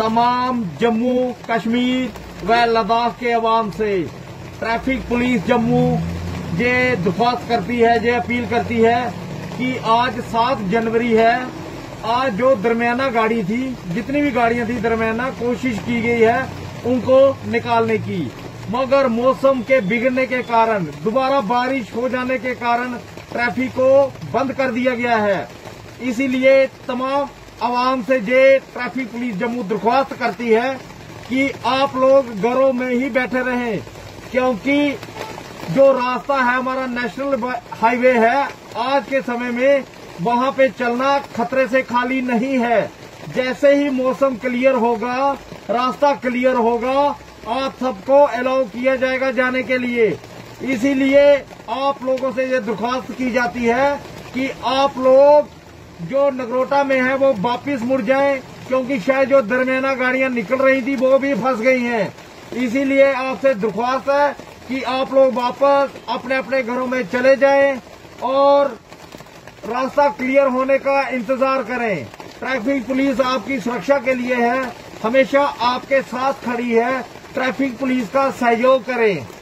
तमाम जम्मू कश्मीर व लद्दाख के अवाम से ट्रैफिक पुलिस जम्मू ये दरख्वास्त करती है, ये अपील करती है कि आज 7 जनवरी है। आज जो दरमियाना गाड़ी थी, जितनी भी गाड़ियां थी दरमियाना, कोशिश की गई है उनको निकालने की, मगर मौसम के बिगड़ने के कारण, दोबारा बारिश हो जाने के कारण ट्रैफिक को बंद कर दिया गया है। इसीलिए तमाम आवाम से ये ट्रैफिक पुलिस जम्मू दरख्वास्त करती है कि आप लोग घरों में ही बैठे रहें, क्योंकि जो रास्ता है हमारा नेशनल हाईवे है, आज के समय में वहां पे चलना खतरे से खाली नहीं है। जैसे ही मौसम क्लियर होगा, रास्ता क्लियर होगा, आप सबको अलाउ किया जाएगा जाने के लिए। इसीलिए आप लोगों से ये दरख्वास्त की जाती है कि आप लोग जो नगरोटा में है वो वापिस मुड़ जाएं, क्योंकि शायद जो दरमियाना गाड़ियां निकल रही थी वो भी फंस गई हैं। इसीलिए आपसे दरख्वास्त है कि आप लोग वापस अपने अपने घरों में चले जाएं और रास्ता क्लियर होने का इंतजार करें। ट्रैफिक पुलिस आपकी सुरक्षा के लिए है, हमेशा आपके साथ खड़ी है। ट्रैफिक पुलिस का सहयोग करें।